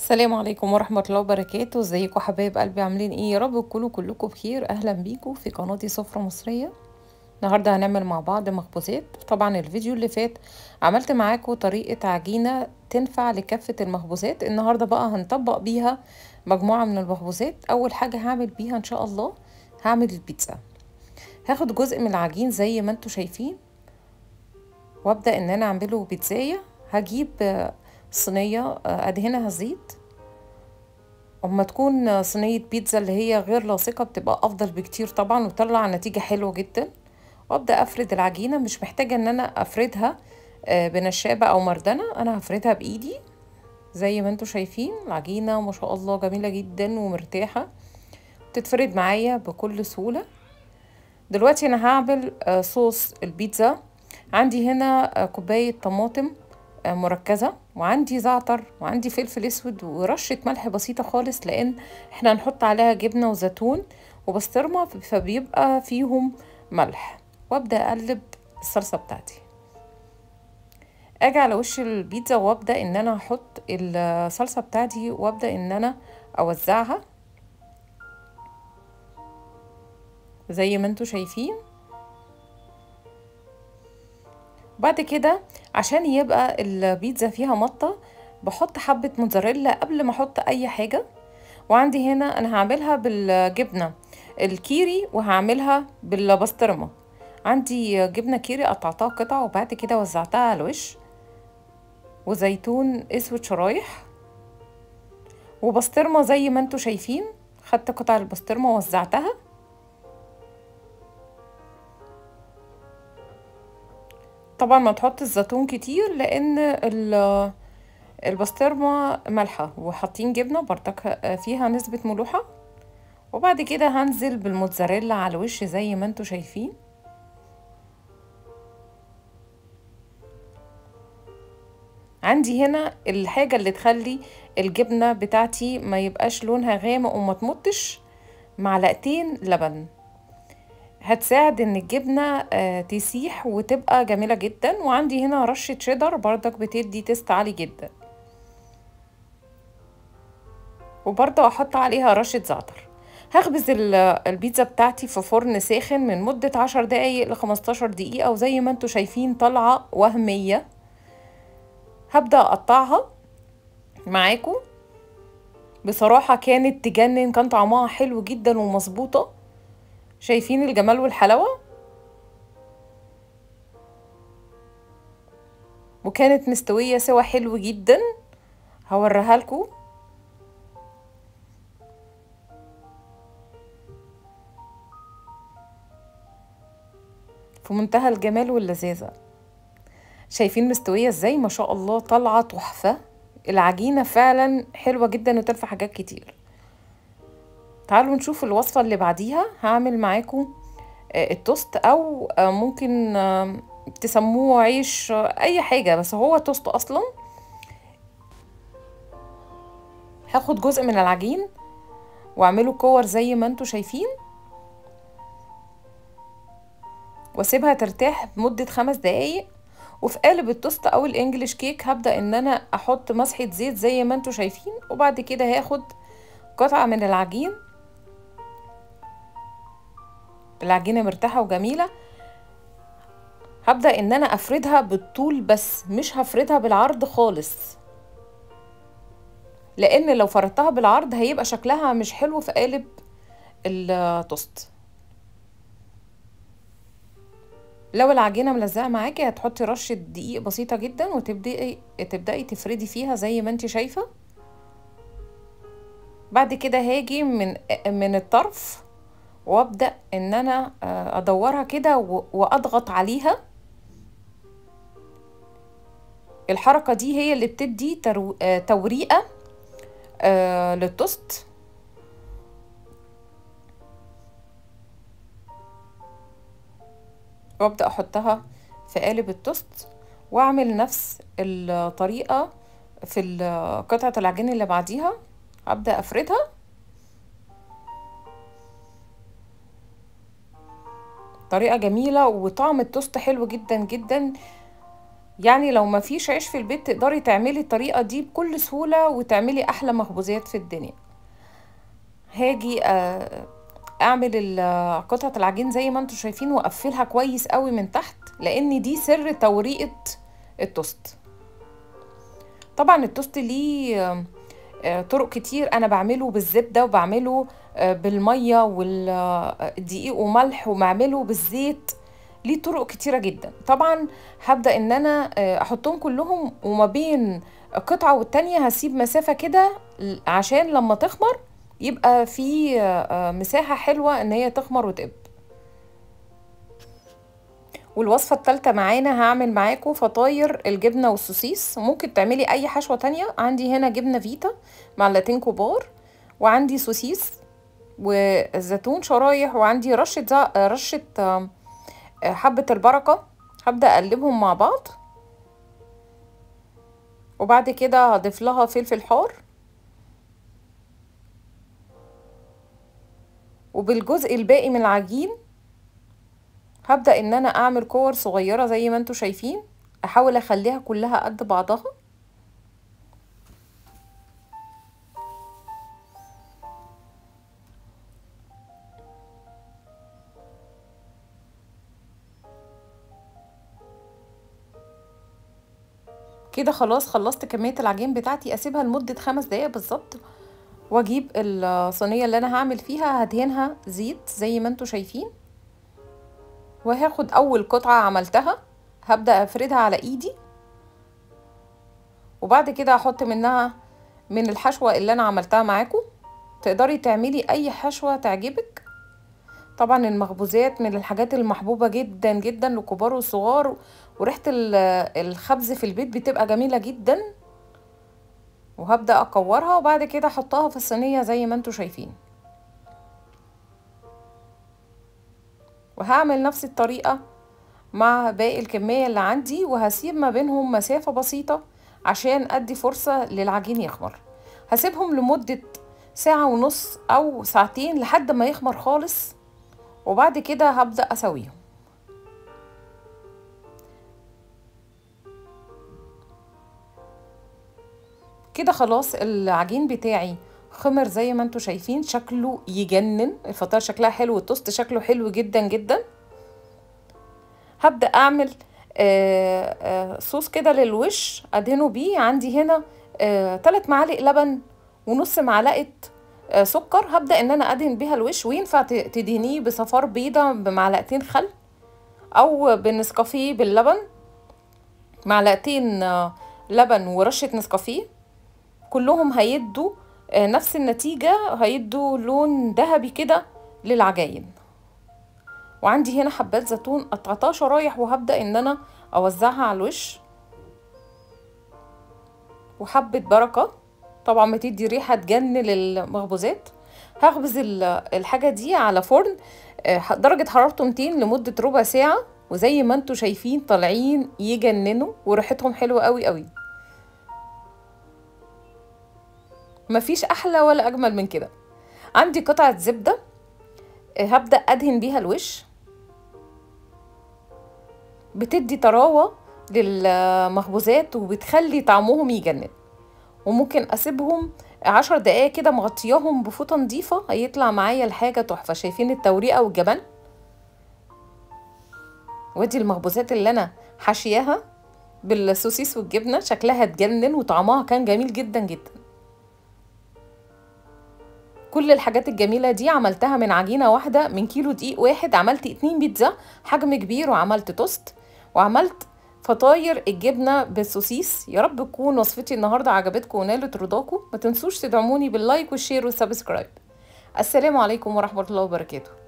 السلام عليكم ورحمة الله وبركاته. ازيكم حبايب قلبي؟ عاملين ايه؟ يا رب تكونوا كلكم بخير. اهلا بيكم في قناتي سفرة مصرية. النهاردة هنعمل مع بعض مخبوزات. طبعا الفيديو اللي فات عملت معاكم طريقة عجينة تنفع لكافة المخبوزات. النهاردة بقى هنطبق بيها مجموعة من المخبوزات. اول حاجة هعمل بيها ان شاء الله هعمل البيتزا. هاخد جزء من العجين زي ما انتوا شايفين وابدأ ان انا اعمله بيتزاية. هجيب صينية ادهنها زيت. اما تكون صينية بيتزا اللي هي غير لاصقة بتبقى افضل بكتير طبعا وتطلع نتيجة حلوة جدا. وابدأ افرد العجينة. مش محتاجة ان انا افردها بنشابة او مردنة، انا هفردها بايدي. زي ما انتوا شايفين العجينة ما شاء الله جميلة جدا ومرتاحة، تتفرد معايا بكل سهولة. دلوقتي انا هعمل صوص البيتزا. عندي هنا كوباية طماطم مركزة، وعندي زعتر، وعندي فلفل اسود، ورشة ملح بسيطة خالص لان احنا هنحط عليها جبنة وزيتون وبسطرمة فبيبقى فيهم ملح. وابدأ اقلب الصلصة بتاعتي. اجي على وش البيتزا وابدأ ان انا احط الصلصة بتاعتي وابدأ ان انا اوزعها زي ما انتوا شايفين. بعد كده عشان يبقى البيتزا فيها مطة بحط حبة موتزاريلا قبل ما احط اي حاجة. وعندي هنا انا هعملها بالجبنة الكيري وهعملها بالبسطرمة. عندي جبنة كيري قطعتها قطع وبعد كده وزعتها على الوش، وزيتون اسود شرايح، وبسطرمة زي ما انتوا شايفين. خدت قطع البسطرمة ووزعتها. طبعا ما تحط الزيتون كتير لان البسطرمة مالحة، وحاطين جبنة برضك فيها نسبة ملوحة. وبعد كده هنزل بالموتزاريلا على الوش زي ما انتوا شايفين. عندي هنا الحاجة اللي تخلي الجبنة بتاعتي ما يبقاش لونها غامق وما تمطش، معلقتين لبن هتساعد ان الجبنة تسيح وتبقى جميلة جدا. وعندي هنا رشة شيدر برضك بتدي تيست عالي جدا، وبرضه احط عليها رشة زعتر. هخبز البيتزا بتاعتي في فرن ساخن من مدة 10 دقايق ل15 دقيقة، وزي ما انتوا شايفين طالعة وهمية. هبدأ اقطعها معاكم. بصراحة كانت تجنن، كان طعمها حلو جدا ومظبوطة. شايفين الجمال والحلاوة؟ وكانت مستوية سوا حلو جدا. هوريها لكم. في منتهى الجمال واللذاذة. شايفين مستوية ازاي؟ ما شاء الله طالعة تحفة. العجينة فعلا حلوة جدا وتنفع حاجات كتير. تعالوا نشوف الوصفة اللي بعديها. هعمل معاكم التوست، او ممكن تسموه عيش، اي حاجة، بس هو توست اصلا. هاخد جزء من العجين واعمله كور زي ما انتوا شايفين، واسيبها ترتاح بمدة 5 دقايق. وفي قالب التوست او الانجليش كيك هبدأ ان انا احط مسحة زيت زي ما انتوا شايفين. وبعد كده هاخد قطعة من العجين. العجينة مرتاحة وجميلة. هبدأ ان انا افردها بالطول بس مش هفردها بالعرض خالص، لان لو فردتها بالعرض هيبقى شكلها مش حلو في قالب التوست. لو العجينة ملزقة معاكي هتحطي رشة دقيق بسيطة جدا وتبدأي تفردي فيها زي ما انت شايفة. بعد كده هاجي من الطرف وابدأ ان انا ادورها كده واضغط عليها. الحركة دي هي اللي بتدي توريقة للتوست. وابدأ احطها في قالب التوست واعمل نفس الطريقة في قطعة العجين اللي بعديها. ابدأ افردها. طريقة جميلة وطعم التوست حلو جدا جدا. يعني لو ما فيش عيش في البيت تقدري تعملي الطريقة دي بكل سهولة وتعملي احلى مخبوزات في الدنيا. هاجي اعمل قطعة العجين زي ما انتم شايفين واقفلها كويس قوي من تحت، لان دي سر توريقة التوست. طبعا التوست ليه طرق كتير، انا بعمله بالزبدة وبعمله بالمية والدقيق وملح، وبعمله بالزيت، ليه طرق كتيرة جدا. طبعا هبدأ ان انا احطهم كلهم، وما بين قطعة والتانية هسيب مسافة كده عشان لما تخمر يبقى في مساحة حلوة ان هي تخمر وتقب. والوصفة التالتة معانا هعمل معاكم فطاير الجبنة والسوسيس. ممكن تعملي اي حشوة تانية. عندي هنا جبنة فيتا معلقتين كبار، وعندي سوسيس والزيتون شرايح، وعندي رشة حبة البركة. هبدأ اقلبهم مع بعض، وبعد كده هضيف لها فلفل حار. وبالجزء الباقي من العجين هبدأ ان انا اعمل كور صغيرة زي ما انتوا شايفين، احاول اخليها كلها قد بعضها. كده خلاص خلصت كمية العجين بتاعتي. اسيبها لمدة 5 دقايق بالظبط، واجيب الصينية اللي انا هعمل فيها هدهنها زيت زي ما انتوا شايفين، وهاخد اول قطعة عملتها هبدأ افردها على ايدي، وبعد كده هحط منها من الحشوة اللي انا عملتها معاكم. تقدري تعملي اي حشوة تعجبك. طبعا المخبوزات من الحاجات المحبوبة جدا جدا للكبار والصغار، وريحة الخبز في البيت بتبقى جميلة جدا. وهبدأ اكورها، وبعد كده احطها في الصينية زي ما انتوا شايفين. وهعمل نفس الطريقة مع باقي الكمية اللي عندي، وهسيب ما بينهم مسافة بسيطة عشان ادي فرصة للعجين يخمر. هسيبهم لمدة ساعة ونص او ساعتين لحد ما يخمر خالص، وبعد كده هبدأ اسويهم. كده خلاص العجين بتاعي خمر زي ما انتوا شايفين، شكله يجنن. الفطار شكلها حلو، والتوست شكله حلو جدا جدا. هبدأ اعمل صوص كده للوش ادهنه بيه. عندي هنا 3 معالق لبن ونص معلقة سكر. هبدأ ان انا ادهن بيها الوش، وينفع تدهنيه بصفار بيضة بمعلقتين خل، او بنسكافيه باللبن، معلقتين لبن ورشة نسكافيه. كلهم هيدوا نفس النتيجة، هيدوا لون ذهبي كده للعجاين. وعندي هنا حبات زيتون قطعتها شرايح، وهبدأ ان انا اوزعها على الوش، وحبة بركة طبعا بتدي ريحة تجنن للمخبوزات. هخبز الحاجة دي على فرن درجة حرارته 200 لمدة ربع ساعة، وزي ما انتوا شايفين طالعين يجننوا وريحتهم حلوة قوي قوي. مفيش احلى ولا اجمل من كده. عندي قطعة زبدة هبدأ ادهن بيها الوش، بتدي طراوة للمخبوزات وبتخلي طعمهم يجنن. وممكن اسيبهم 10 دقايق كده مغطياهم بفوطة نظيفة، هيطلع معايا الحاجة تحفة. شايفين التوريقة والجبن؟ ودي المخبوزات اللي انا حاشياها بالسوسيس والجبنة، شكلها تجنن وطعمها كان جميل جدا جدا. كل الحاجات الجميلة دي عملتها من عجينة واحدة، من كيلو دقيق واحد. عملت 2 بيتزا حجم كبير، وعملت توست، وعملت فطاير الجبنة بالسوسيس. يا رب تكون وصفتي النهاردة عجبتكم ونالت رضاكم. ما تنسوش تدعموني باللايك والشير والسبسكرايب. السلام عليكم ورحمة الله وبركاته.